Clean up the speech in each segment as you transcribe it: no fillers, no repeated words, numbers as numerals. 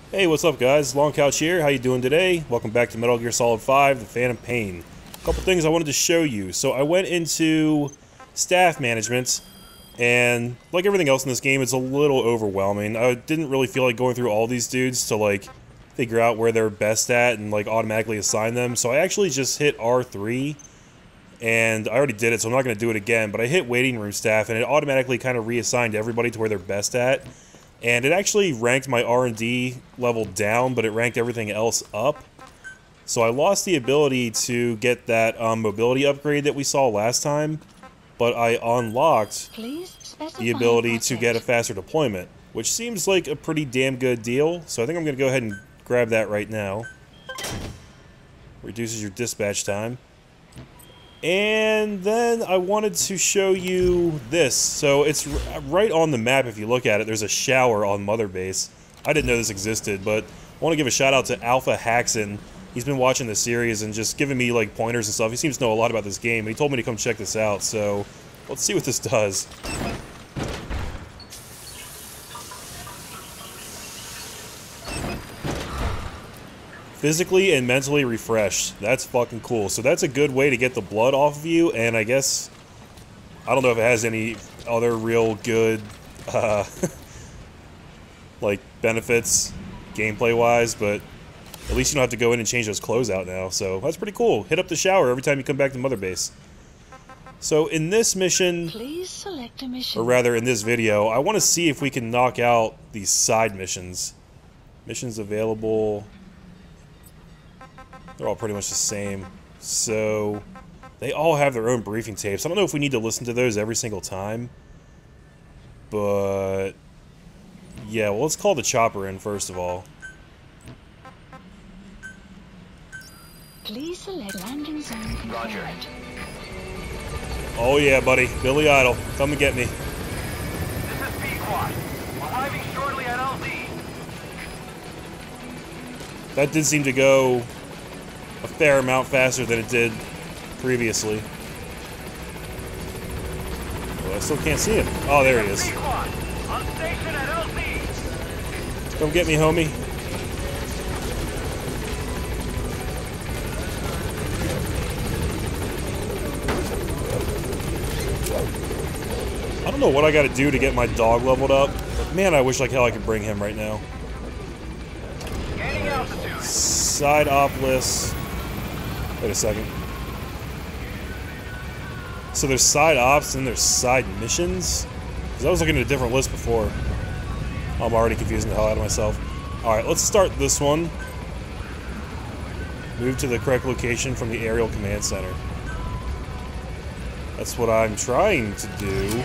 Hey, what's up guys? Long Couch here. How you doing today? Welcome back to Metal Gear Solid 5, The Phantom Pain. A couple things I wanted to show you. So I went into staff management, and like everything else in this game, it's a little overwhelming. I didn't really feel like going through all these dudes to like figure out where they're best at and like automatically assign them. So I actually just hit R3, and I already did it, so I'm not going to do it again, but I hit waiting room staff, and it automatically kind of reassigned everybody to where they're best at. And it actually ranked my R&D level down, but it ranked everything else up. So I lost the ability to get that mobility upgrade that we saw last time, but I unlocked the ability to get a faster deployment, which seems like a pretty damn good deal. So I think I'm going to go ahead and grab that right now. Reduces your dispatch time. And then I wanted to show you this. So it's right on the map if you look at it. There's a shower on Mother Base. I didn't know this existed, but I want to give a shout out to Alpha Haxon. He's been watching the series and just giving me like pointers and stuff. He seems to know a lot about this game, and he told me to come check this out. So let's see what this does. Physically and mentally refreshed. That's fucking cool. So that's a good way to get the blood off of you, and I guess... I don't know if it has any other real good, like, benefits, gameplay-wise, but at least you don't have to go in and change those clothes out now, so that's pretty cool. Hit up the shower every time you come back to Mother Base. So in this mission, please select a mission. or rather in this video, I want to see if we can knock out these side missions. Missions available... They're all pretty much the same. So, they all have their own briefing tapes. I don't know if we need to listen to those every single time. But, yeah, well, let's call the chopper in first of all. Please select landing zone confirmed. Roger. Oh yeah, buddy. Billy Idol. Come and get me. This is P-Quad. Arriving shortly at LZ. That did seem to go a fair amount faster than it did previously. Well, I still can't see him. Oh, there he is. P-Quad. On station at LZ. Come get me, homie. I don't know what I gotta do to get my dog leveled up, but man, I wish like hell I could bring him right now. Gaining altitude. Side op list. Wait a second. So there's side ops and there's side missions? Because I was looking at a different list before. I'm already confusing the hell out of myself. Alright, let's start this one. Move to the correct location from the aerial command center. That's what I'm trying to do.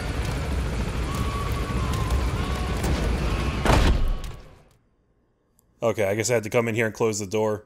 Okay, I guess I had to come in here and close the door.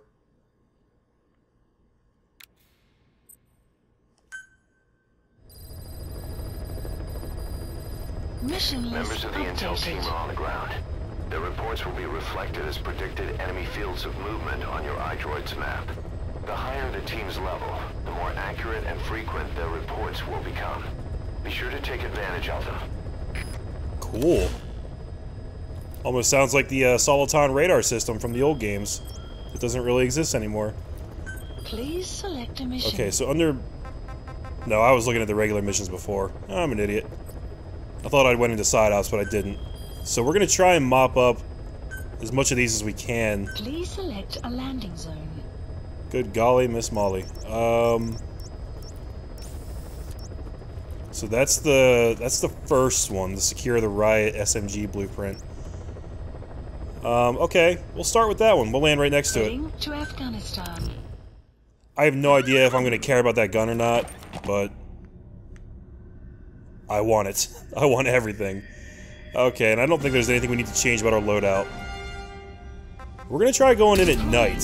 Mission list Members of the intel team updated. are on the ground. Their reports will be reflected as predicted enemy fields of movement on your iDroid's map. The higher the team's level, the more accurate and frequent their reports will become. Be sure to take advantage of them. Cool. Almost sounds like the Soliton radar system from the old games. It doesn't really exist anymore. Please select a mission. Okay, so under... No, I was looking at the regular missions before. I'm an idiot. I thought I went into side ops, but I didn't. So we're gonna try and mop up as much of these as we can. Please select a landing zone. Good golly, Miss Molly. So that's the first one, the Secure the Riot SMG blueprint. Okay, we'll start with that one. We'll land right next to it. Heading to Afghanistan. I have no idea if I'm gonna care about that gun or not, but I want it. I want everything. Okay, and I don't think there's anything we need to change about our loadout. We're gonna try going in at night.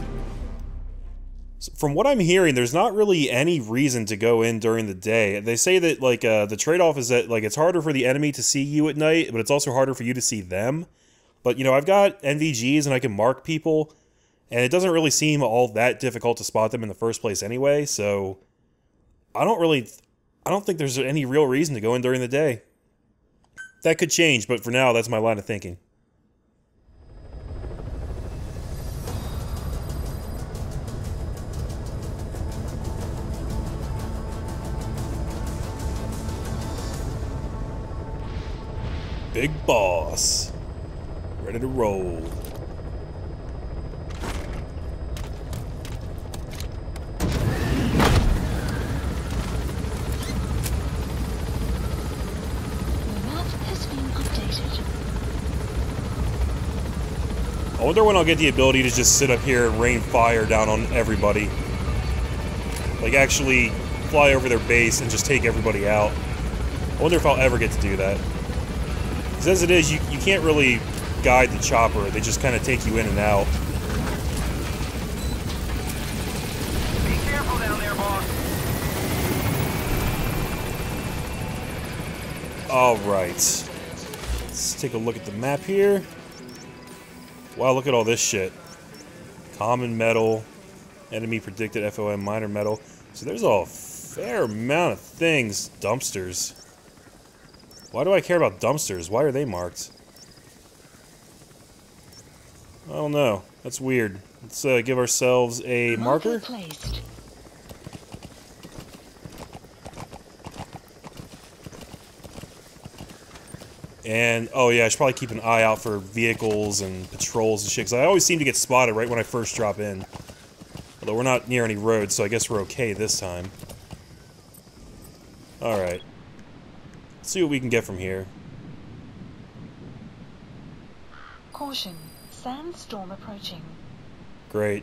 So from what I'm hearing, there's not really any reason to go in during the day. They say that, like, the trade-off is that, like, it's harder for the enemy to see you at night, but it's also harder for you to see them. But, you know, I've got NVGs and I can mark people, and it doesn't really seem all that difficult to spot them in the first place anyway, so I don't think there's any real reason to go in during the day. That could change, but for now, that's my line of thinking. Big boss. Ready to roll. I wonder when I'll get the ability to just sit up here and rain fire down on everybody. Like, actually fly over their base and just take everybody out. I wonder if I'll ever get to do that. Because as it is, you can't really guide the chopper. They just kind of take you in and out. Be careful down there, boss. Alright. Let's take a look at the map here. Wow, look at all this shit. Common metal, enemy predicted FOM, minor metal. So there's a fair amount of things. Dumpsters. Why do I care about dumpsters? Why are they marked? I don't know. That's weird. Let's give ourselves a marker. Placed. And, oh yeah, I should probably keep an eye out for vehicles and patrols and shit, because I always seem to get spotted right when I first drop in. Although we're not near any roads, so I guess we're okay this time. Alright. Let's see what we can get from here. Caution. Sandstorm approaching. Great.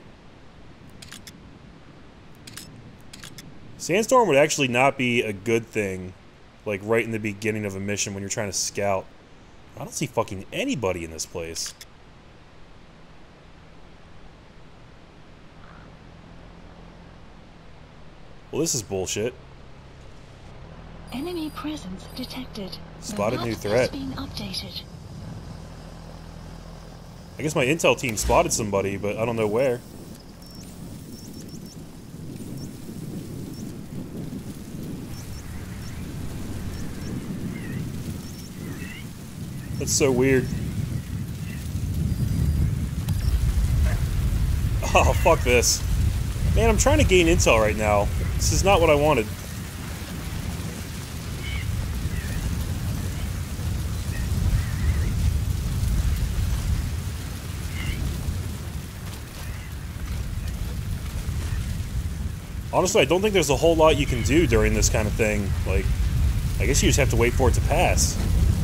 Sandstorm would actually not be a good thing, like right in the beginning of a mission when you're trying to scout. I don't see fucking anybody in this place. Well, this is bullshit. Enemy presence detected. Spotted new Map threat. has been updated. I guess my intel team spotted somebody, but I don't know where. That's so weird. Oh, fuck this. Man, I'm trying to gain intel right now. This is not what I wanted. Honestly, I don't think there's a whole lot you can do during this kind of thing. Like, I guess you just have to wait for it to pass.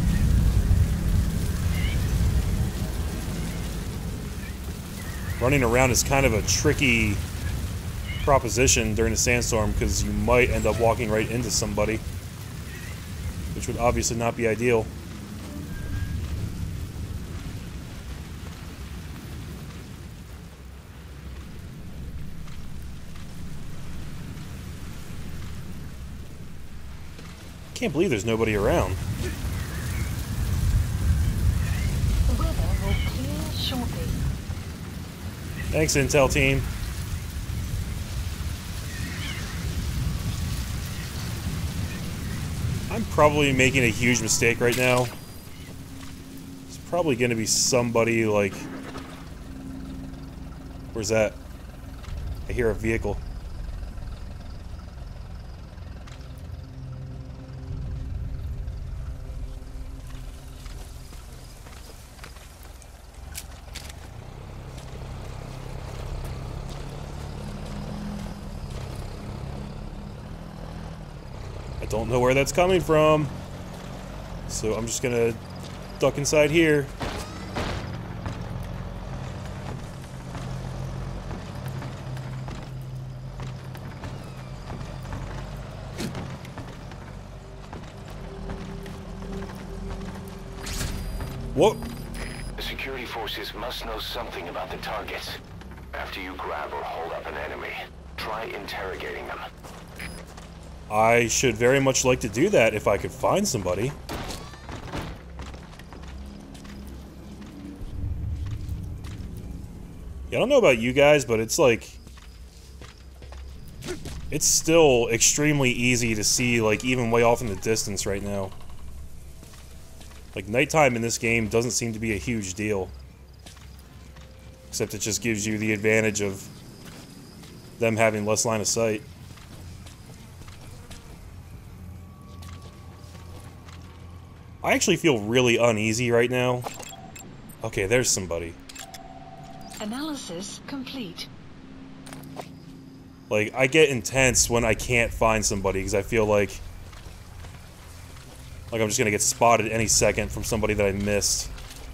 Running around is kind of a tricky proposition during a sandstorm because you might end up walking right into somebody, which would obviously not be ideal. Can't believe there's nobody around. The weather will clear shortly. Thanks, Intel team. I'm probably making a huge mistake right now. It's probably going to be somebody like... Where's that? I hear a vehicle. Don't know where that's coming from, so I'm just gonna duck inside here. What? The security forces must know something about the targets. After you grab or hold up an enemy, try interrogating them. I should very much like to do that if I could find somebody. Yeah, I don't know about you guys, but it's like... It's still extremely easy to see, like, even way off in the distance right now. Like, nighttime in this game doesn't seem to be a huge deal. Except it just gives you the advantage of them having less line of sight. I actually feel really uneasy right now. Okay, there's somebody. Analysis complete. Like, I get intense when I can't find somebody because I feel like I'm just gonna get spotted any second from somebody that I missed.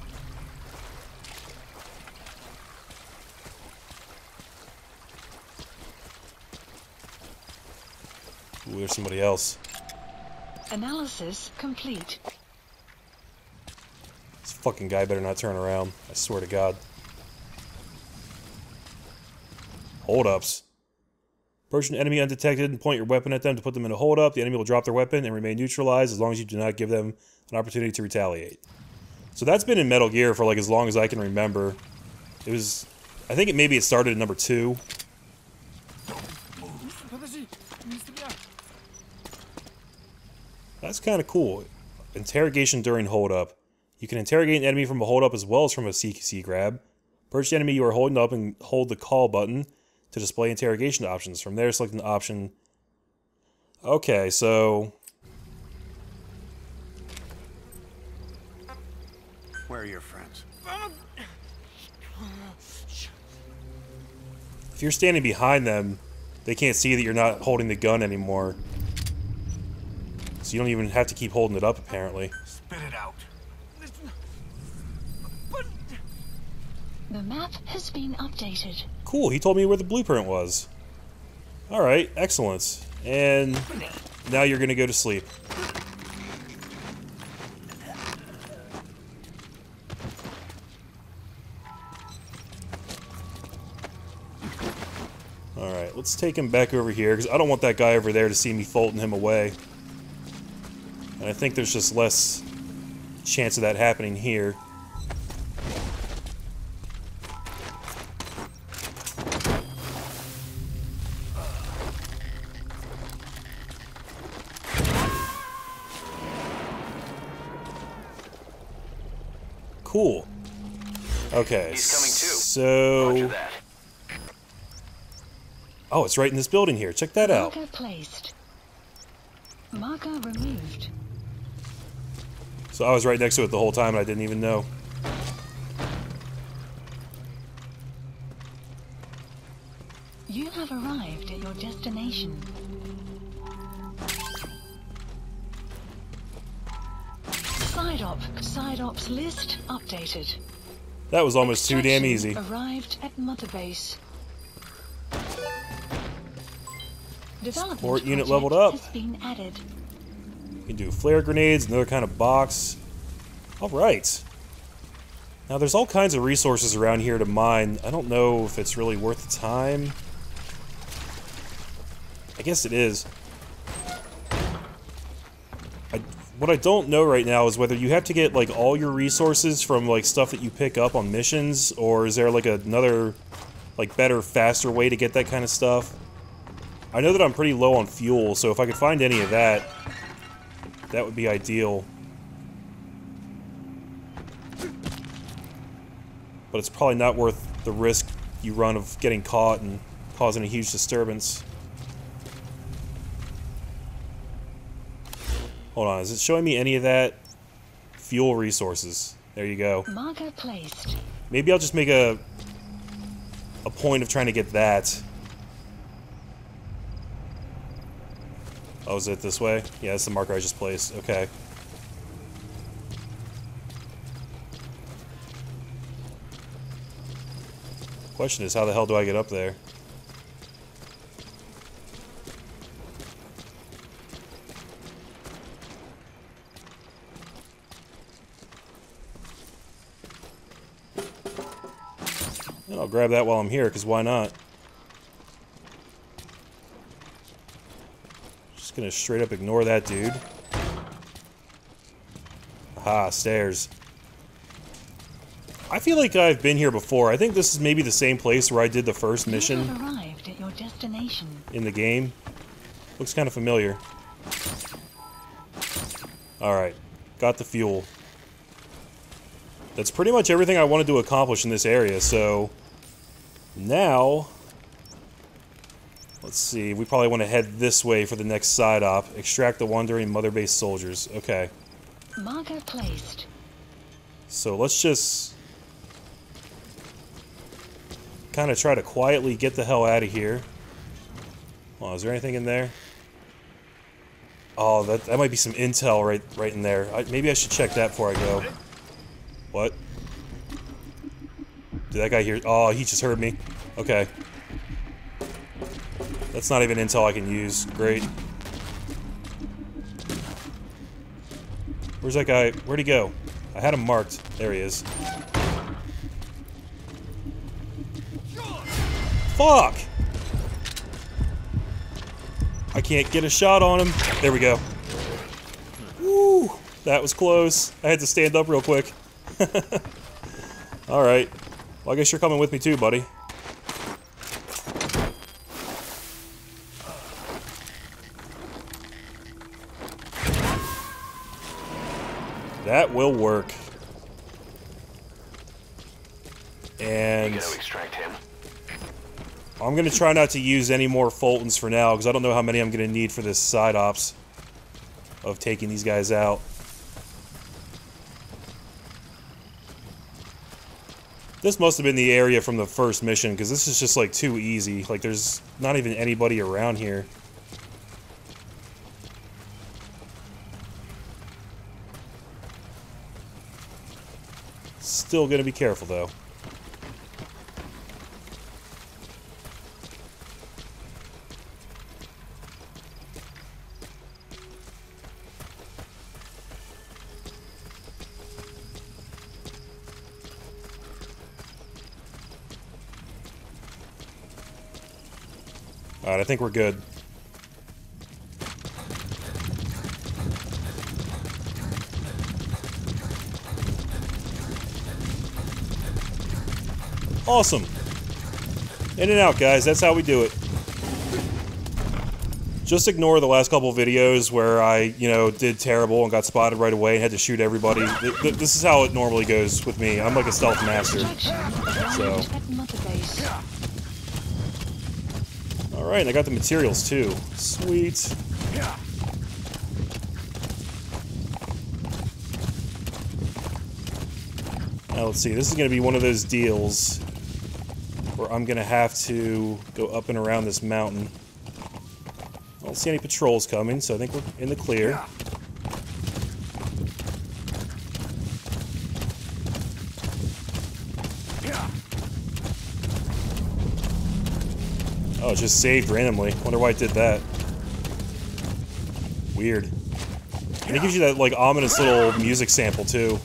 Ooh, there's somebody else. Analysis complete. This fucking guy better not turn around. I swear to God. Hold-ups. Approach an enemy undetected and point your weapon at them to put them in a hold-up. The enemy will drop their weapon and remain neutralized as long as you do not give them an opportunity to retaliate. So that's been in Metal Gear for like as long as I can remember. It was... I think maybe it started at number 2. That's kind of cool. Interrogation during hold-up. You can interrogate an enemy from a hold-up as well as from a CQC grab. Approach the enemy you are holding up and hold the call button to display interrogation options. From there, select an option. Okay, so... Where are your friends? If you're standing behind them, they can't see that you're not holding the gun anymore. So you don't even have to keep holding it up, apparently. Spit it out. The map has been updated. Cool, he told me where the blueprint was. Alright, excellent. And now you're gonna go to sleep. Alright, let's take him back over here, because I don't want that guy over there to see me folding him away. And I think there's just less chance of that happening here. Cool. Okay, He's coming too. so... Roger that. Oh, it's right in this building here. Check that out. Marker placed. Marker removed. So I was right next to it the whole time and I didn't even know. You have arrived at your destination. Side ops list updated. That was almost too damn easy. Arrived at Mother Base. Development Support unit project leveled up. has been added. You can do flare grenades, another kind of box. Alright. Now there's all kinds of resources around here to mine. I don't know if it's really worth the time. I guess it is. What I don't know right now is whether you have to get like all your resources from like stuff that you pick up on missions, or is there like another like better, faster way to get that kind of stuff? I know that I'm pretty low on fuel, so if I could find any of that, that would be ideal. But it's probably not worth the risk you run of getting caught and causing a huge disturbance. Hold on, is it showing me any of that? Fuel resources. There you go. Marker placed. Maybe I'll just make a point of trying to get that. Oh, is it this way? Yeah, that's the marker I just placed. Okay. Question is, how the hell do I get up there? And I'll grab that while I'm here, because why not? Just gonna straight up ignore that dude. Aha, stairs. I feel like I've been here before. I think this is maybe the same place where I did the first You mission have arrived at your destination. in the game. Looks kind of familiar. Alright, got the fuel. That's pretty much everything I wanted to accomplish in this area, so... Now... Let's see, we probably want to head this way for the next side op. Extract the wandering Mother Base soldiers. Okay. Marker placed. So let's just kind of try to quietly get the hell out of here. Oh, is there anything in there? Oh, that might be some intel right in there. Maybe I should check that before I go. What? Did that guy hear? Oh, he just heard me. Okay. That's not even intel I can use. Great. Where's that guy? Where'd he go? I had him marked. There he is. Fuck! I can't get a shot on him. There we go. Woo! That was close. I had to stand up real quick. Alright. Well, I guess you're coming with me too, buddy. That will work. And You gotta extract him. I'm gonna try not to use any more Fultons for now, because I don't know how many I'm gonna need for this side ops of taking these guys out. This must have been the area from the first mission, because this is just like too easy. Like there's not even anybody around here. Still gonna be careful though. Alright, I think we're good. Awesome. In and out, guys. That's how we do it. Just ignore the last couple videos where I, did terrible and got spotted right away and had to shoot everybody. This is how it normally goes with me. I'm like a stealth master. So. Alright, and I got the materials too. Sweet. Now let's see, this is going to be one of those deals where I'm going to have to go up and around this mountain. I don't see any patrols coming, so I think we're in the clear. Oh, it just saved randomly. Wonder why it did that. Weird. And it gives you that, like, ominous little music sample, too.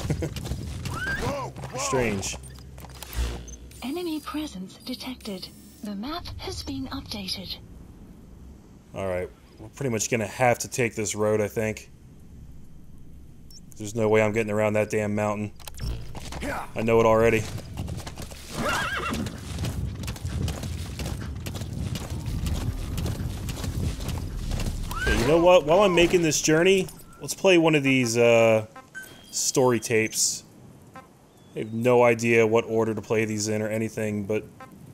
Strange. Enemy presence detected. The map has been updated. Alright, we're pretty much gonna have to take this road, I think. There's no way I'm getting around that damn mountain. I know it already. Okay, you know what? While I'm making this journey, let's play one of these, story tapes. I have no idea what order to play these in or anything, but...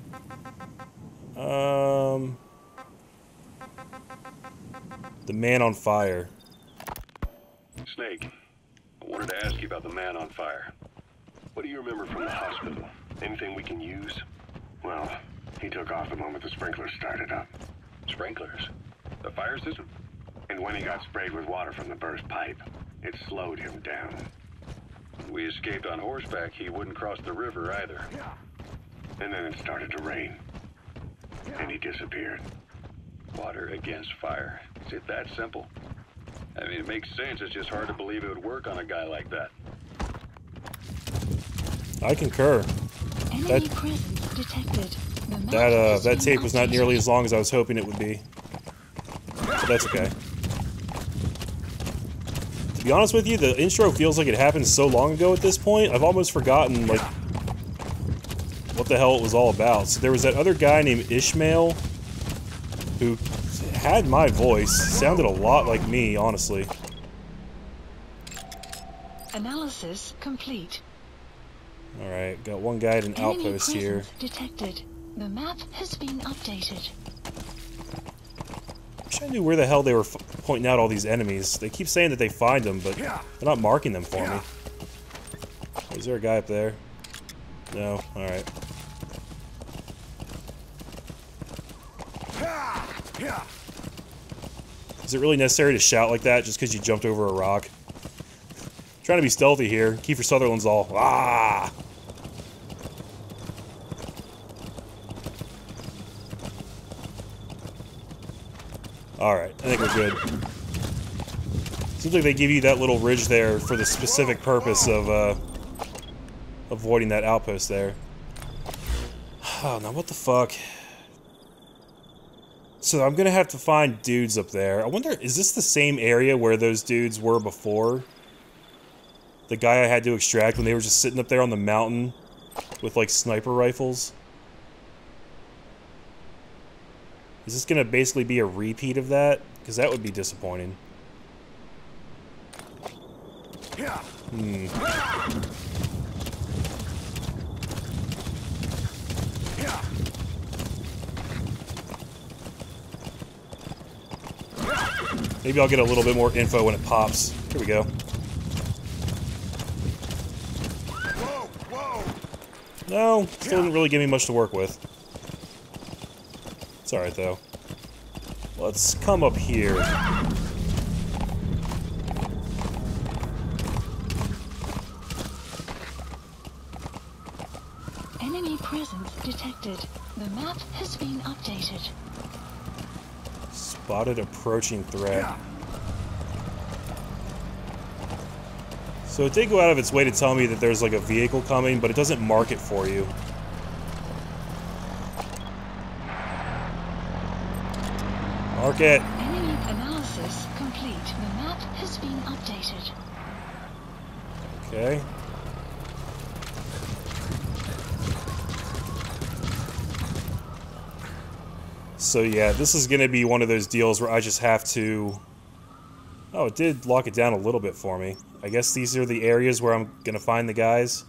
The Man on Fire. Snake, I wanted to ask you about the Man on Fire. What do you remember from the hospital? Anything we can use? Well, he took off the moment the sprinklers started up. Sprinklers? The fire system? And when he got sprayed with water from the burst pipe, it slowed him down. When we escaped on horseback, he wouldn't cross the river either. And then it started to rain. And he disappeared. Water against fire. Is it that simple? I mean, it makes sense. It's just hard to believe it would work on a guy like that. I concur. Enemy presence detected. The map That has been tape was not updated. nearly as long as I was hoping it would be. But that's okay. To be honest with you, the intro feels like it happened so long ago at this point, I've almost forgotten, like, what the hell it was all about. So there was that other guy named Ishmael who had my voice. Sounded a lot like me, honestly. Analysis complete. Alright, got one guy at an Enemy outpost here. presence detected. The map has been updated. Wish I knew where the hell they were pointing out all these enemies. They keep saying that they find them, but they're not marking them for me. Is there a guy up there? No? Alright. Is it really necessary to shout like that just because you jumped over a rock? Trying to be stealthy here. Kiefer Sutherland's all, ah! Alright, I think we're good. Seems like they give you that little ridge there for the specific purpose of, avoiding that outpost there. Oh, now what the fuck? So I'm gonna have to find dudes up there. I wonder, is this the same area where those dudes were before? The guy I had to extract when they were just sitting up there on the mountain with, like, sniper rifles? Is this gonna basically be a repeat of that? Because that would be disappointing. Maybe I'll get a little bit more info when it pops. Here we go. No, still didn't really give me much to work with. It's alright, though. Let's come up here. Enemy presence detected. The map has been updated. Spotted approaching threat. So it did go out of its way to tell me that there's like a vehicle coming, but it doesn't mark it for you. Mark it. Enemy analysis complete. The map has been updated. Okay. So yeah, this is going to be one of those deals where I just have to... Oh, it did lock it down a little bit for me. I guess these are the areas where I'm going to find the guys.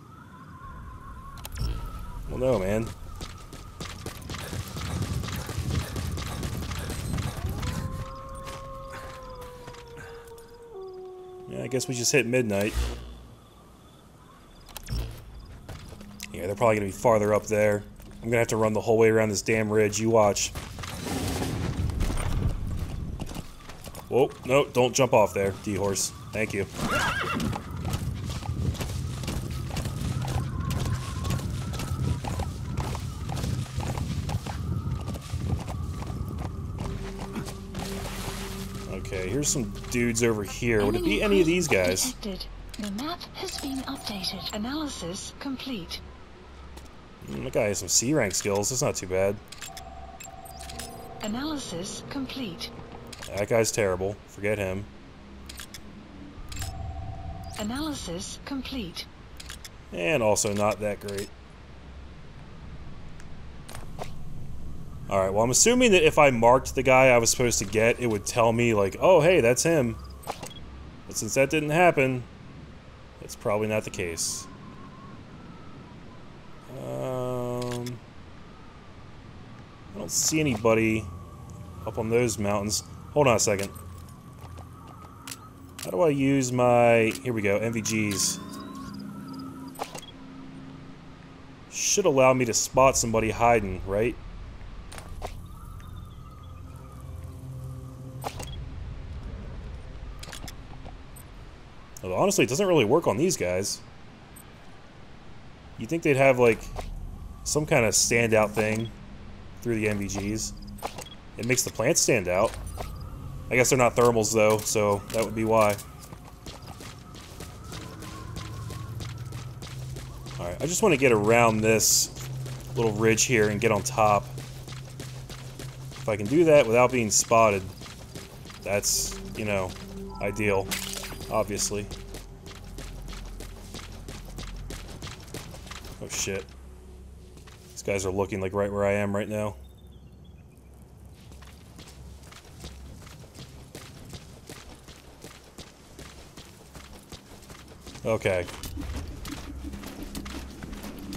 Well, no, man. Yeah, I guess we just hit midnight. Yeah, they're probably going to be farther up there. I'm going to have to run the whole way around this damn ridge. You watch. Whoa, no, don't jump off there, D-horse. Thank you. Okay, here's some dudes over here. Would it be any of these guys? Detected. The map has been updated. Analysis complete. That guy has some C-rank skills. That's not too bad. Analysis complete. That guy's terrible. Forget him. Analysis complete. And also not that great. Alright, well I'm assuming that if I marked the guy I was supposed to get, it would tell me like, oh hey, that's him. But since that didn't happen, that's probably not the case. I don't see anybody up on those mountains. Hold on a second. How do I use my... Here we go, MVGs. Should allow me to spot somebody hiding, right? Although, honestly, it doesn't really work on these guys. You'd think they'd have, like, some kind of standout thing through the MVGs. It makes the plants stand out. I guess they're not thermals, though, so that would be why. Alright, I just want to get around this little ridge here and get on top. If I can do that without being spotted, that's, you know, ideal, obviously. Oh shit. These guys are looking like right where I am right now. Okay.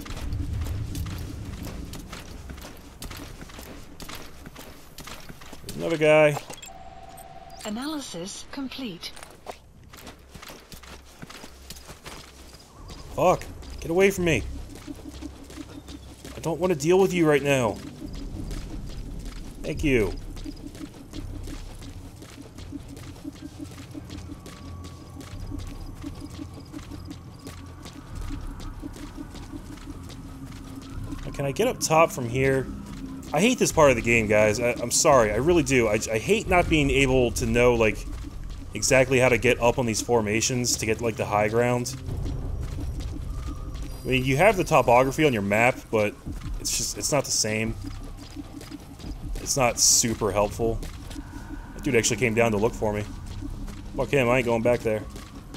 There's Another guy. Analysis complete. Fuck. Get away from me. I don't want to deal with you right now. Thank you. Can I get up top from here? I hate this part of the game, guys. I'm sorry. I really do. I hate not being able to know, like, exactly how to get up on these formations to get, like, the high ground. I mean, you have the topography on your map, but it's just, it's not the same. It's not super helpful. That dude actually came down to look for me. Fuck him, I ain't going back there.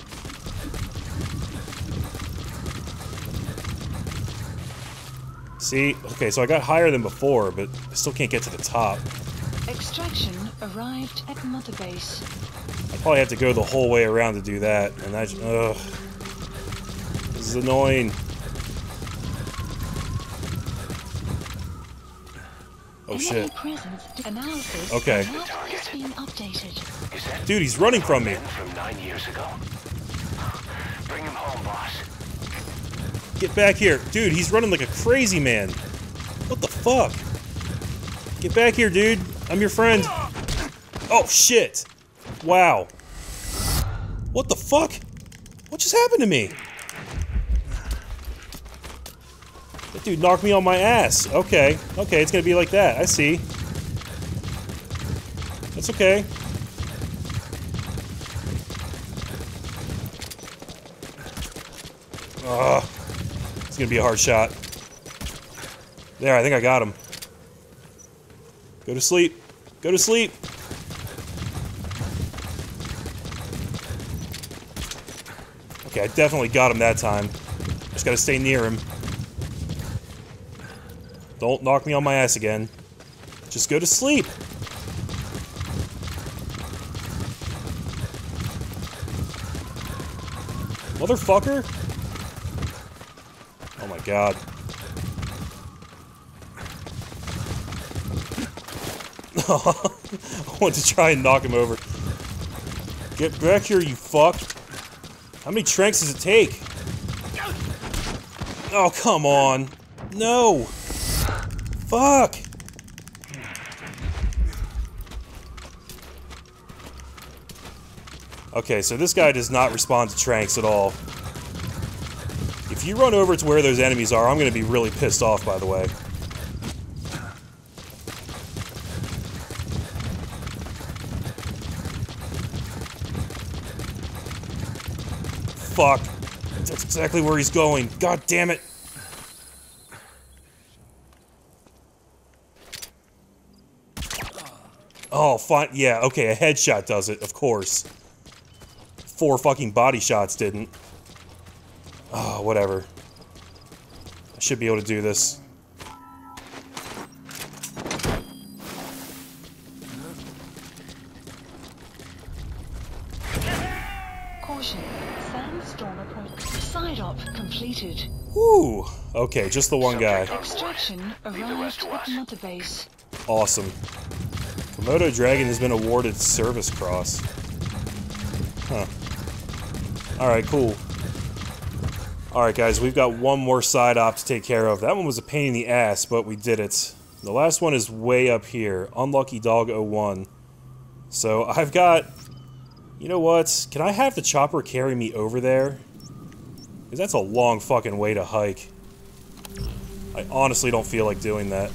See? Okay, so I got higher than before, but I still can't get to the top. Extraction arrived at Mother Base. I probably have to go the whole way around to do that, and I just, ugh. This is annoying. Oh shit. Okay. Dude, he's running from me. From 9 years ago. Bring him home, boss. Get back here. Dude, he's running like a crazy man. What the fuck? Get back here, dude. I'm your friend. Oh, shit. Wow. What the fuck? What just happened to me? That dude knocked me on my ass. Okay. Okay, it's gonna be like that. I see. That's okay. Ugh. It's gonna be a hard shot. There, I think I got him. Go to sleep. Go to sleep. Okay, I definitely got him that time. Just gotta stay near him. Don't knock me on my ass again. Just go to sleep. Motherfucker. Oh my god. I want to try and knock him over. Get back here, you fuck. How many tranks does it take? Oh, come on. No. Fuck. Okay, so this guy does not respond to tranks at all. If you run over to where those enemies are, I'm gonna be really pissed off, by the way. Fuck. That's exactly where he's going. God damn it. Oh, fine. Yeah, okay, a headshot does it, of course. 4 fucking body shots didn't. Oh, whatever. I should be able to do this. Caution. Sandstorm approach. Side op completed. Woo! Okay, just the one guy. Extraction arrived at Mother Base. Awesome. Komodo Dragon has been awarded Service Cross. Huh. Alright, cool. Alright guys, we've got one more side op to take care of. That one was a pain in the ass, but we did it. The last one is way up here. Unlucky Dog 01. So, I've got... You know what? Can I have the chopper carry me over there? Because that's a long fucking way to hike. I honestly don't feel like doing that.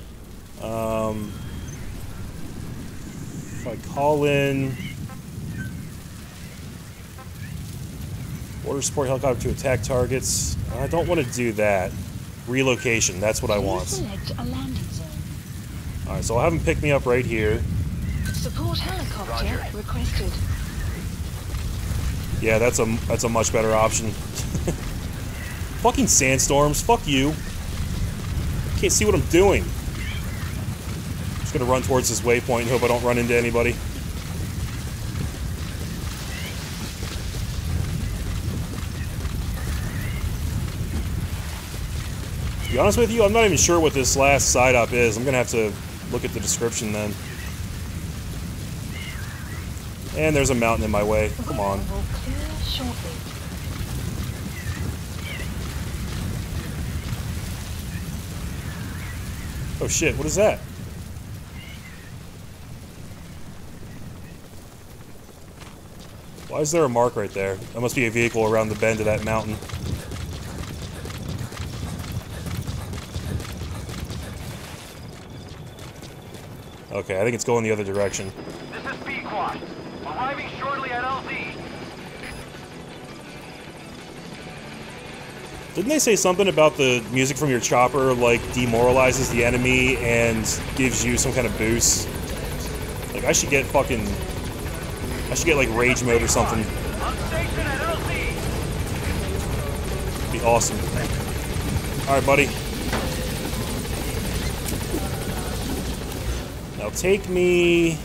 If I call in... Order support helicopter to attack targets. I don't want to do that. Relocation, that's what I want. Select a landing zone. Alright, so I'll have him pick me up right here. Support helicopter requested. Yeah, that's a much better option. Fucking sandstorms, fuck you. Can't see what I'm doing. Just gonna run towards this waypoint and hope I don't run into anybody. To be honest with you, I'm not even sure what this last side op is. I'm gonna have to look at the description then. And there's a mountain in my way. Come on. Will clear shortly. Oh shit, what is that? Why is there a mark right there? That must be a vehicle around the bend of that mountain. Okay, I think it's going the other direction. This is Pequod. Arriving shortly at LZ. Didn't they say something about the music from your chopper, like, demoralizes the enemy and gives you some kind of boost? Like, I should get fucking... I should get, like, rage mode or something. On station at LZ. Be awesome. Alright, buddy. Now take me...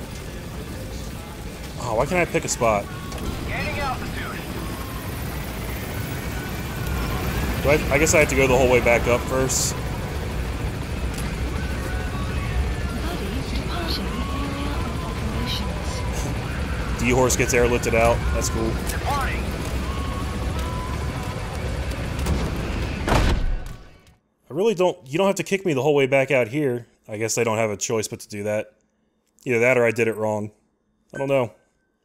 Oh, why can't I pick a spot? Gaining altitude. I guess I have to go the whole way back up first. Buddies departing the area of operations. D-Horse gets airlifted out. That's cool. Departing. I really don't... You don't have to kick me the whole way back out here. I guess I don't have a choice but to do that. Either that or I did it wrong. I don't know.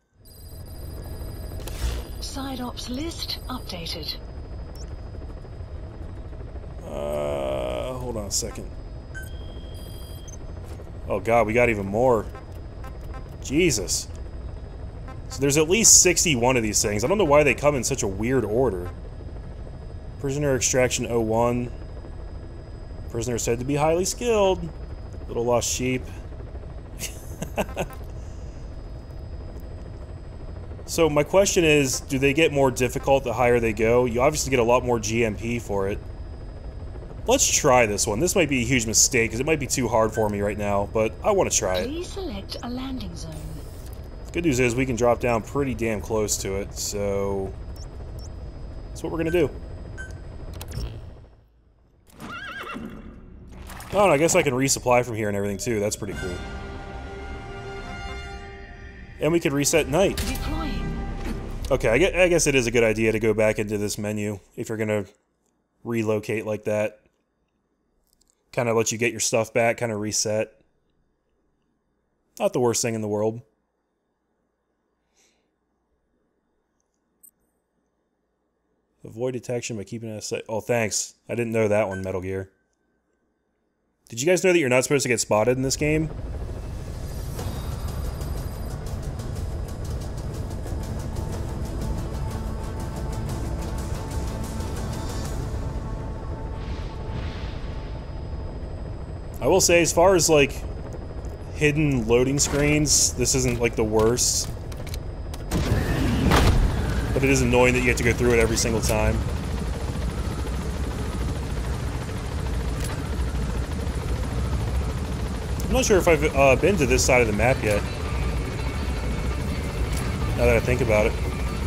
Side ops list updated. Hold on a second. Oh god, we got even more. Jesus. So there's at least 61 of these things. I don't know why they come in such a weird order. Prisoner extraction 01. Prisoner said to be highly skilled. Little lost sheep. So my question is, do they get more difficult the higher they go? You obviously get a lot more GMP for it. Let's try this one. This might be a huge mistake, because it might be too hard for me right now, but I want to try it. Please select a landing zone. The good news is we can drop down pretty damn close to it, so... That's what we're going to do. Oh, and I guess I can resupply from here and everything, too. That's pretty cool. And we could reset night. Deploying. Okay, I guess it is a good idea to go back into this menu if you're going to relocate like that. Kind of let you get your stuff back, kind of reset. Not the worst thing in the world. Avoid detection by keeping it out of... Oh, thanks. I didn't know that one, Metal Gear. Did you guys know that you're not supposed to get spotted in this game? I will say, as far as, like, hidden loading screens, this isn't, like, the worst. But it is annoying that you have to go through it every single time. I'm not sure if I've been to this side of the map yet. Now that I think about it.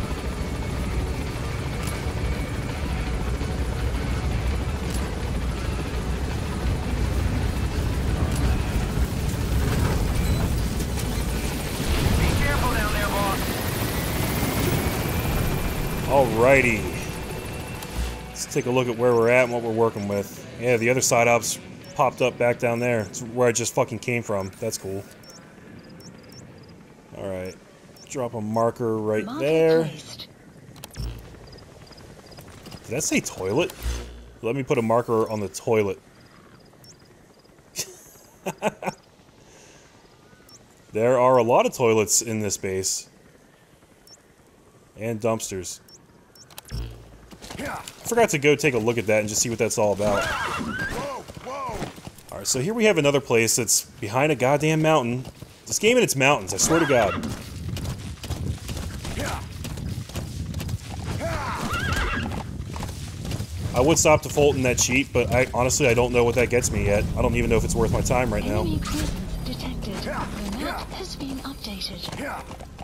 Alrighty. Let's take a look at where we're at and what we're working with. Yeah, the other side ops popped up back down there. It's where I just fucking came from. That's cool. Alright. Drop a marker right there. Placed. Did that say toilet? Let me put a marker on the toilet. There are a lot of toilets in this base. And dumpsters. I forgot to go take a look at that and just see what that's all about. Alright, so here we have another place that's behind a goddamn mountain. This game and its mountains, I swear to God. I would stop to Fulton that cheat, but honestly I don't know what that gets me yet. I don't even know if it's worth my time right now. Enemy presence detected. The map has been updated.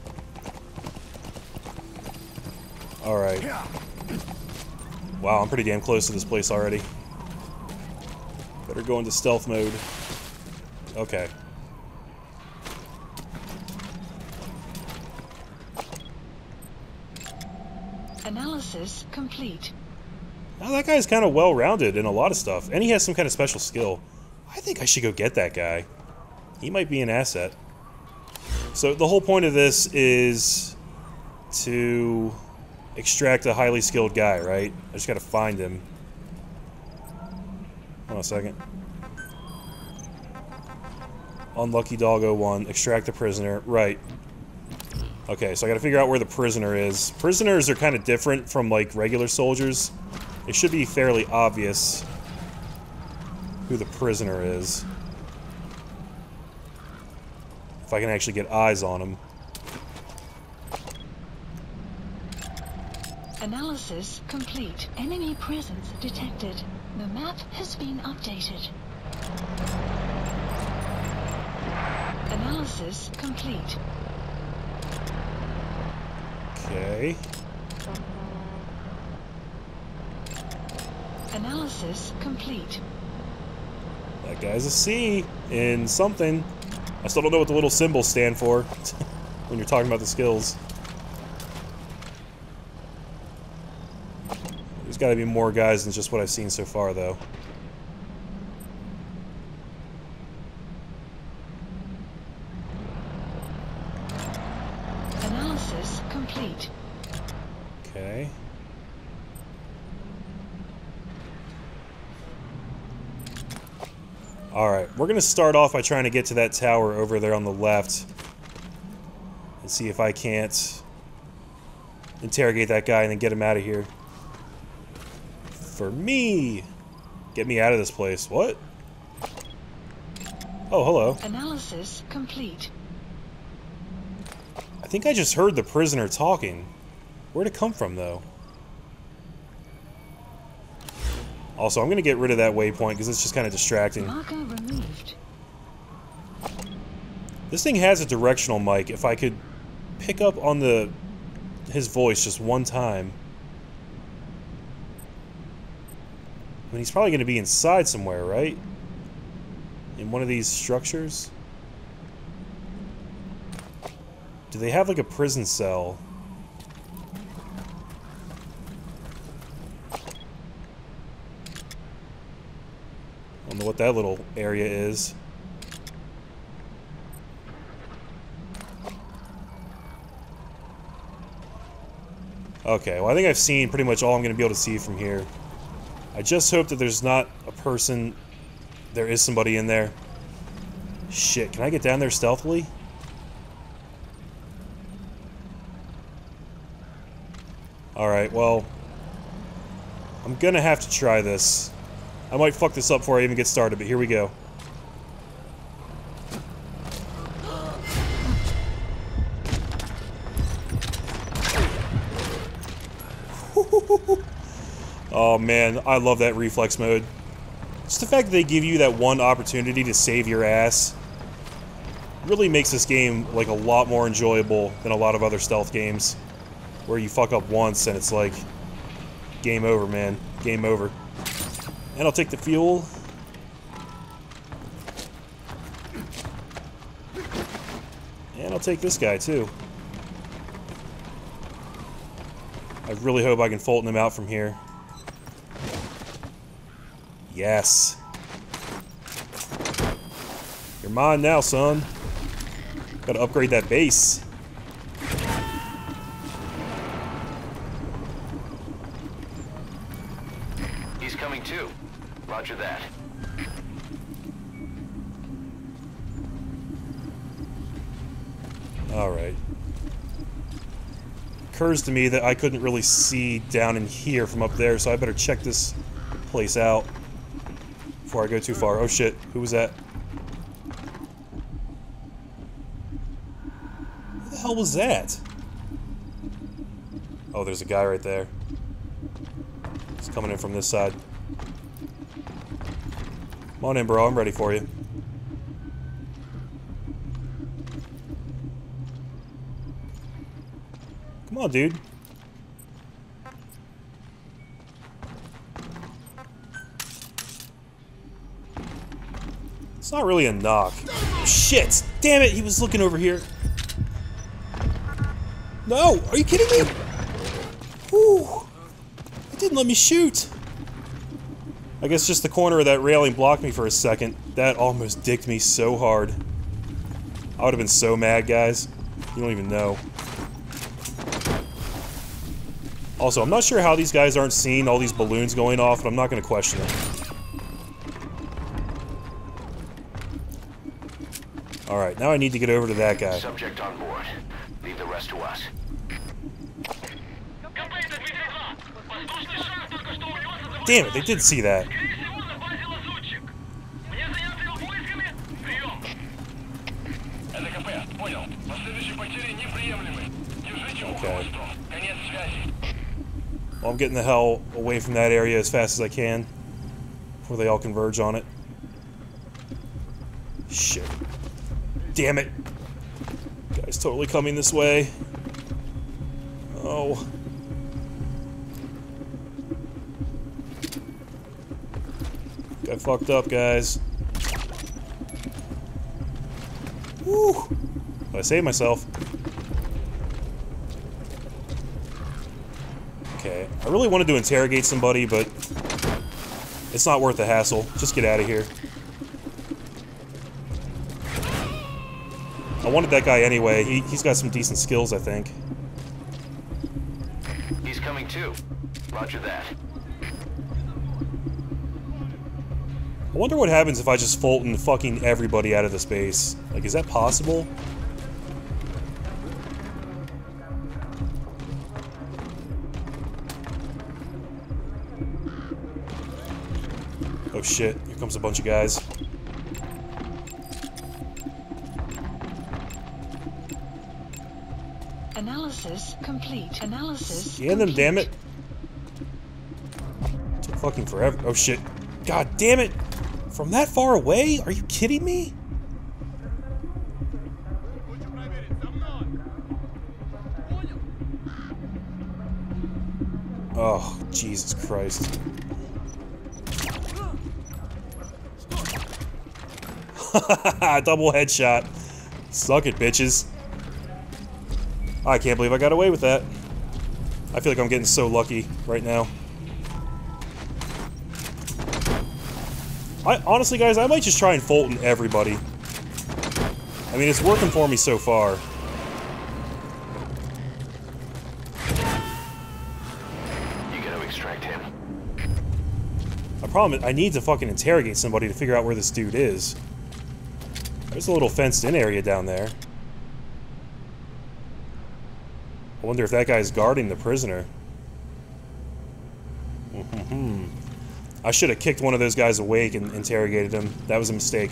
Alright. Wow, I'm pretty damn close to this place already. Better go into stealth mode. Okay. Analysis complete. Now that guy's kind of well-rounded in a lot of stuff, and he has some kind of special skill. I think I should go get that guy. He might be an asset. So the whole point of this is to extract a highly skilled guy, right? I just gotta find him. Hold on a second. Unlucky Doggo 1. Extract the prisoner. Right. Okay, so I gotta figure out where the prisoner is. Prisoners are kind of different from, like, regular soldiers. It should be fairly obvious who the prisoner is. If I can actually get eyes on him. Analysis complete. Enemy presence detected. The map has been updated. Analysis complete. Okay. Analysis complete. That guy's a C in something. I still don't know what the little symbols stand for when you're talking about the skills. There's got to be more guys than just what I've seen so far, though. Analysis complete. Okay. Alright, we're going to start off by trying to get to that tower over there on the left. And see if I can't interrogate that guy and then get him out of here. For me! Get me out of this place. What? Oh, hello. Analysis complete. I think I just heard the prisoner talking. Where'd it come from, though? Also, I'm going to get rid of that waypoint because it's just kind of distracting. Marker removed. This thing has a directional mic. If I could pick up on his voice just one time. I mean, he's probably going to be inside somewhere, right? In one of these structures? Do they have, like, a prison cell? I don't know what that little area is. Okay, well, I think I've seen pretty much all I'm going to be able to see from here. I just hope that there's not a person... There is somebody in there. Shit, can I get down there stealthily? Alright, well... I'm gonna have to try this. I might fuck this up before I even get started, but here we go. Oh man, I love that reflex mode. Just the fact that they give you that one opportunity to save your ass really makes this game like a lot more enjoyable than a lot of other stealth games where you fuck up once and it's like game over, man. Game over. And I'll take the fuel. And I'll take this guy too. I really hope I can Fulton him out from here. Yes. You're mine now, son. Gotta upgrade that base. He's coming too. Roger that. Alright. Occurs to me that I couldn't really see down in here from up there, so I better check this place out before I go too far. Oh shit, who was that? Who the hell was that? Oh, there's a guy right there. He's coming in from this side. Come on in, bro, I'm ready for you. Come on, dude. It's not really a knock. Shit! Damn it, he was looking over here. No! Are you kidding me? Whew. wouldn't let me shoot! I guess just the corner of that railing blocked me for a second. That almost dicked me so hard. I would have been so mad, guys. You don't even know. Also, I'm not sure how these guys aren't seeing all these balloons going off, but I'm not going to question it. Alright, now I need to get over to that guy. Subject on board. Leave the rest to us. Damn it, they did see that. Okay. Well, I'm getting the hell away from that area as fast as I can before they all converge on it. Shit. Damn it. Guy's totally coming this way. Oh. Got fucked up, guys. Woo! But I saved myself. Okay, I really wanted to interrogate somebody, but it's not worth the hassle. Just get out of here. I wanted that guy anyway. He's got some decent skills, I think. He's coming too. Roger that. I wonder what happens if I just Fulton fucking everybody out of the base. Like, is that possible? Oh shit, here comes a bunch of guys. Analysis complete. Analysis Scan them, damn it. Took fucking forever. Oh shit. God damn it! From that far away? Are you kidding me? Oh, Jesus Christ. Double headshot. Suck it, bitches. I can't believe I got away with that. I feel like I'm getting so lucky right now. Honestly, guys, I might just try and Fulton everybody. I mean, it's working for me so far. You gotta extract him. The problem is, I need to fucking interrogate somebody to figure out where this dude is. There's a little fenced-in area down there. I wonder if that guy's guarding the prisoner. I should have kicked one of those guys awake and interrogated him. That was a mistake.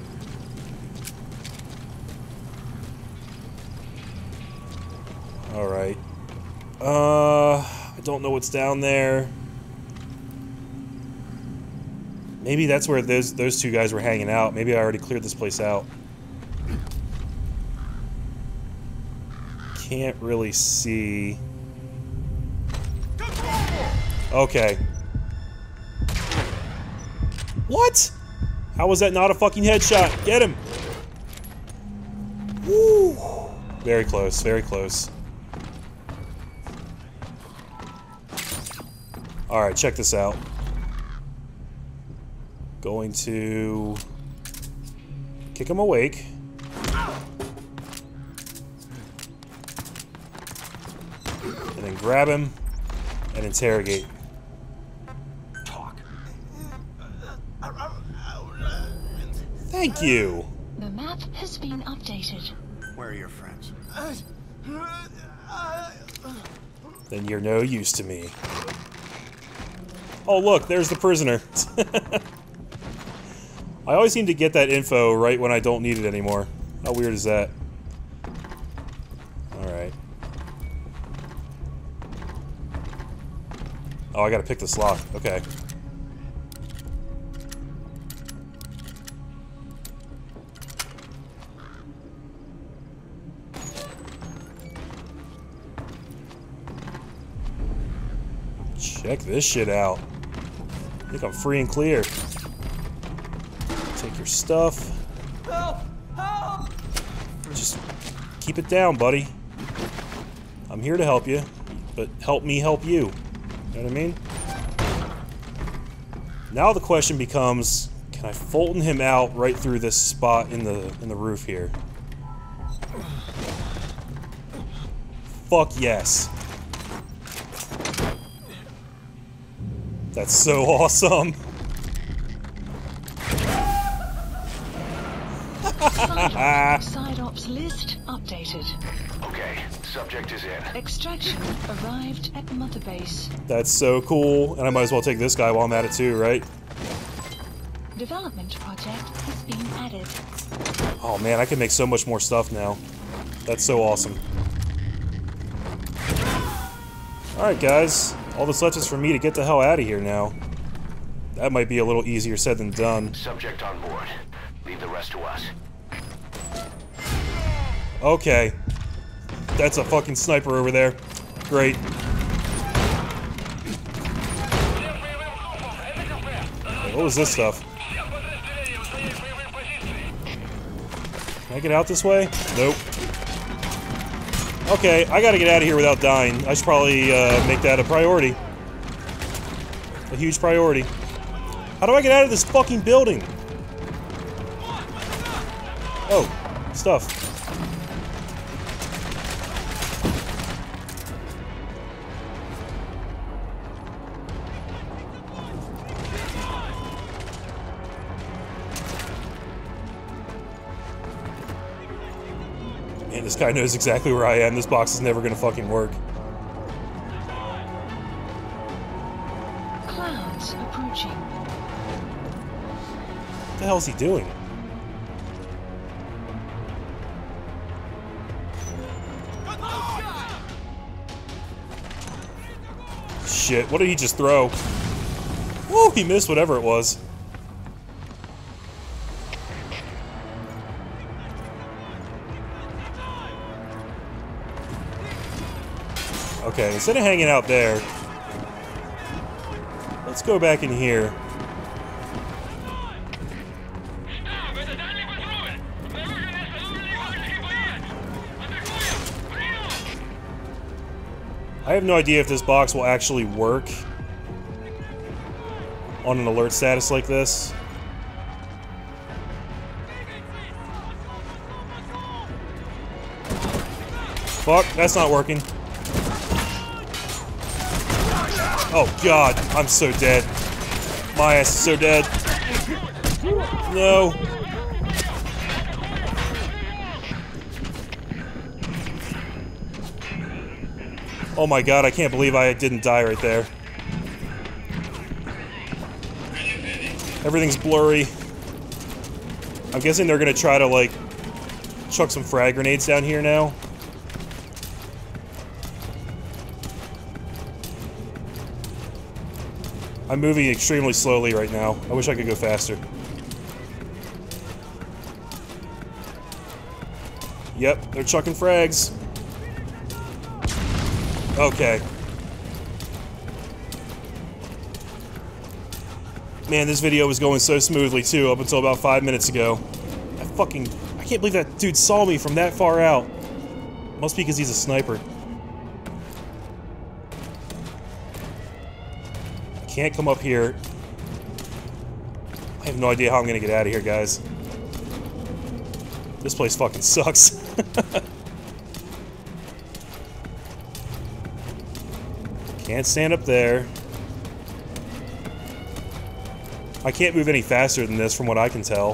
Alright. I don't know what's down there. Maybe that's where those two guys were hanging out. Maybe I already cleared this place out. Can't really see. Okay. What? How was that not a fucking headshot? Get him! Woo! Very close, very close. Alright, check this out. Going to kick him awake. And then grab him and interrogate. Talk. Thank you. The map has been updated. Where are your friends? Then you're no use to me. Oh look, there's the prisoner. I always seem to get that info right when I don't need it anymore. How weird is that? Alright. Oh, I gotta pick this lock. Okay. Check this shit out. I think I'm free and clear. Take your stuff. Help! Help! Just keep it down, buddy. I'm here to help you, but help me help you. You know what I mean? Now the question becomes, can I Fulton him out right through this spot in the roof here? Fuck yes. That's so awesome. Side ops list updated. Okay, subject is in. Extraction arrived at Mother Base. That's so cool, and I might as well take this guy while I'm at it too, right? Development project has been added. Oh man, I can make so much more stuff now. That's so awesome. Alright guys, all that's left is for me to get the hell out of here now. That might be a little easier said than done. Subject on board. Leave the rest to us. Okay. That's a fucking sniper over there. Great. What was this stuff? Can I get out this way? Nope. Okay, I gotta get out of here without dying. I should probably make that a priority. A huge priority. How do I get out of this fucking building? Oh, stuff. Man, this guy knows exactly where I am. This box is never gonna fucking work. Clouds approaching. What the hell is he doing? Shit, what did he just throw? Woo, he missed whatever it was. Okay, instead of hanging out there, let's go back in here. I have no idea if this box will actually work on an alert status like this. Fuck, that's not working. Oh god, I'm so dead. My ass is so dead. No. Oh my god, I can't believe I didn't die right there. Everything's blurry. I'm guessing they're gonna try to, like, chuck some frag grenades down here now. I'm moving extremely slowly right now. I wish I could go faster. Yep, they're chucking frags. Okay. Man, this video was going so smoothly too, up until about 5 minutes ago. I can't believe that dude saw me from that far out. Must be because he's a sniper. Can't come up here. I have no idea how I'm gonna get out of here, guys. This place fucking sucks. Can't stand up there. I can't move any faster than this from what I can tell.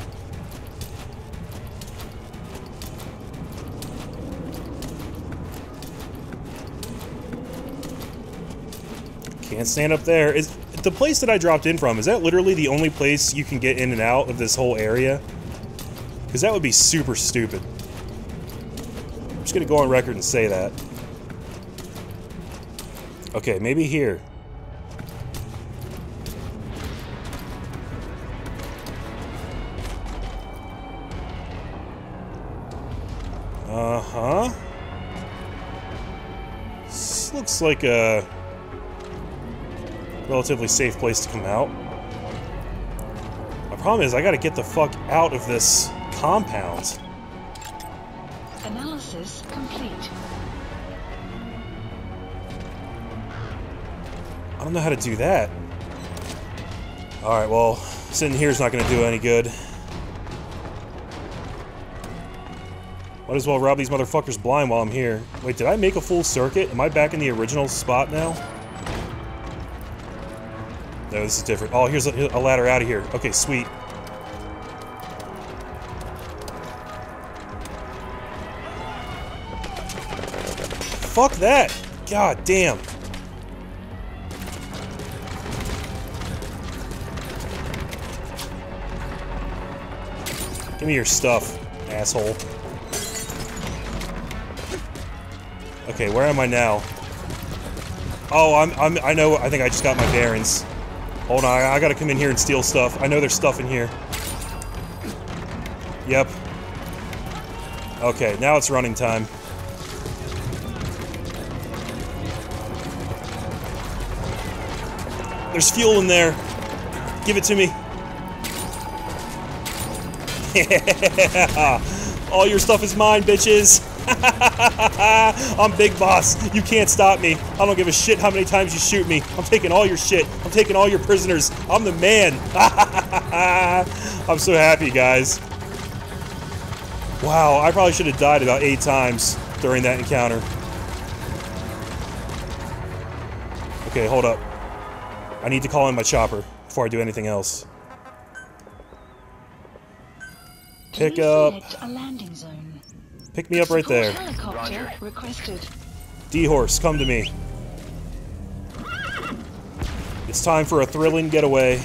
Can't stand up there. Is the place that I dropped in from, is that literally the only place you can get in and out of this whole area? Because that would be super stupid. I'm just gonna go on record and say that. Okay, maybe here. Uh-huh. This looks like a relatively safe place to come out. My problem is I gotta get the fuck out of this compound. Analysis complete. I don't know how to do that. Alright, well, sitting here is not going to do any good. Might as well rob these motherfuckers blind while I'm here. Wait, did I make a full circuit? Am I back in the original spot now? No, this is different. Oh, here's a ladder out of here. Okay, sweet. Fuck that! God damn. Give me your stuff, asshole. Okay, where am I now? Oh, I know, I think I just got my bearings. Hold on, I gotta come in here and steal stuff. I know there's stuff in here. Yep. Okay, now it's running time. There's fuel in there. Give it to me. Yeah. All your stuff is mine, bitches. I'm Big Boss. You can't stop me. I don't give a shit how many times you shoot me. I'm taking all your shit. I'm taking all your prisoners. I'm the man. I'm so happy, guys. Wow, I probably should have died about 8 times during that encounter. Okay, hold up. I need to call in my chopper before I do anything else. Pick up. A landing zone. Pick me up right there. Helicopter requested. D-Horse, come to me. It's time for a thrilling getaway.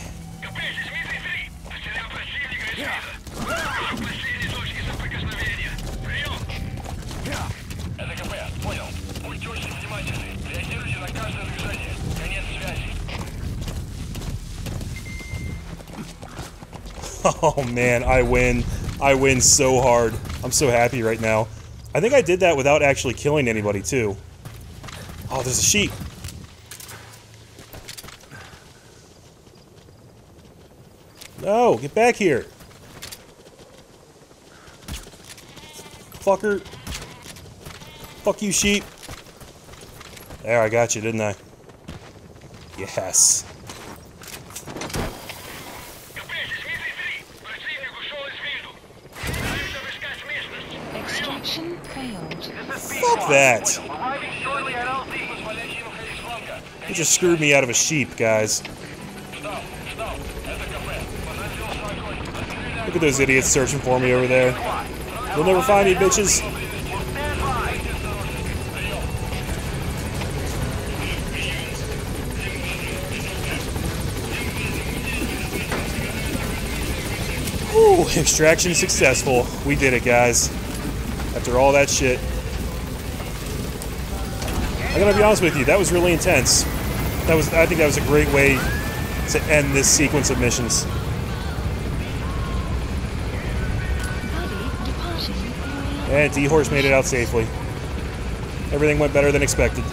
Oh man, I win. I win so hard. I'm so happy right now. I think I did that without actually killing anybody, too. Oh, there's a sheep. No, get back here. Fucker. Fuck you, sheep. There, I got you, didn't I? Yes. Extraction failed. Fuck that. You just screwed me out of a sheep, guys. Look at those idiots searching for me over there. You'll never find me, bitches. Ooh, extraction successful. We did it, guys. After all that shit. I gotta be honest with you, that was really intense. I think that was a great way to end this sequence of missions. And D-Horse made it out safely. Everything went better than expected.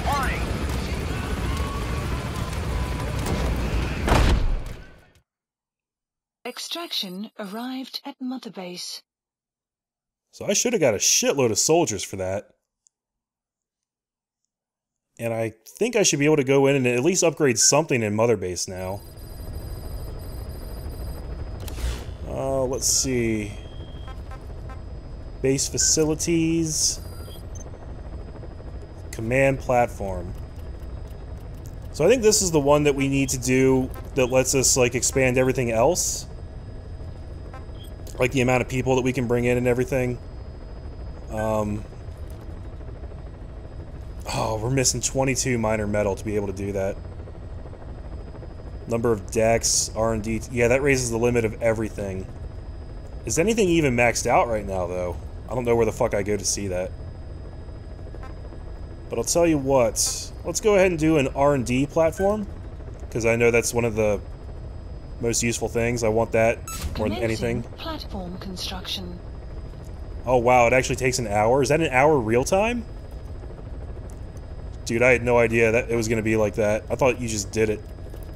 Extraction arrived at Mother Base. So I should have got a shitload of soldiers for that. And I think I should be able to go in and at least upgrade something in Mother Base now. Let's see. Base facilities. Command platform. So I think this is the one that we need to do that lets us, like, expand everything else. Like the amount of people that we can bring in and everything. Oh, we're missing 22 minor metal to be able to do that. Number of decks, R&D. Yeah, that raises the limit of everything. Is anything even maxed out right now, though? I don't know where the fuck I go to see that. But I'll tell you what. Let's go ahead and do an R&D platform. Because I know that's one of the most useful things. I want that more than anything. Platform construction. Oh wow, it actually takes an hour? Is that an hour real time? Dude, I had no idea that it was going to be like that. I thought you just did it.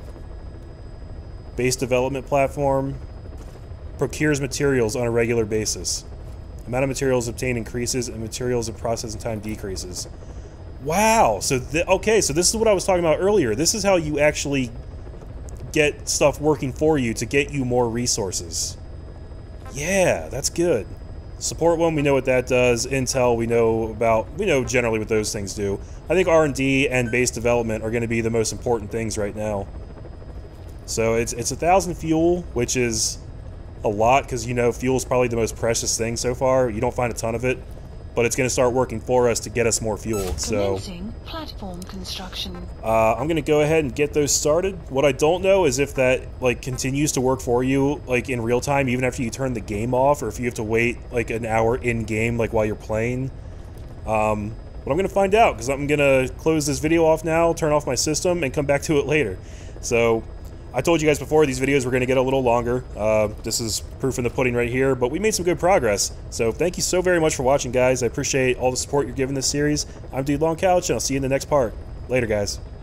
Base development platform. Procures materials on a regular basis. Amount of materials obtained increases and materials of processing time decreases. Wow! So, okay, so this is what I was talking about earlier. This is how you actually get stuff working for you to get you more resources. Yeah, that's good. Support one, we know what that does. Intel, we know generally what those things do. I think R&D and base development are going to be the most important things right now. So it's 1,000 fuel, which is a lot, because, you know, fuel is probably the most precious thing so far. You don't find a ton of it, but it's going to start working for us to get us more fuel. So platform construction. I'm going to go ahead and get those started. What I don't know is if that, like, continues to work for you, like, in real time, even after you turn the game off, or if you have to wait, like, an hour in-game, like, while you're playing. But I'm going to find out, because I'm going to close this video off now, turn off my system, and come back to it later. So I told you guys before, these videos were going to get a little longer. This is proof in the pudding right here, but we made some good progress. So thank you so very much for watching, guys. I appreciate all the support you're giving this series. I'm Dude Long Couch, and I'll see you in the next part. Later, guys.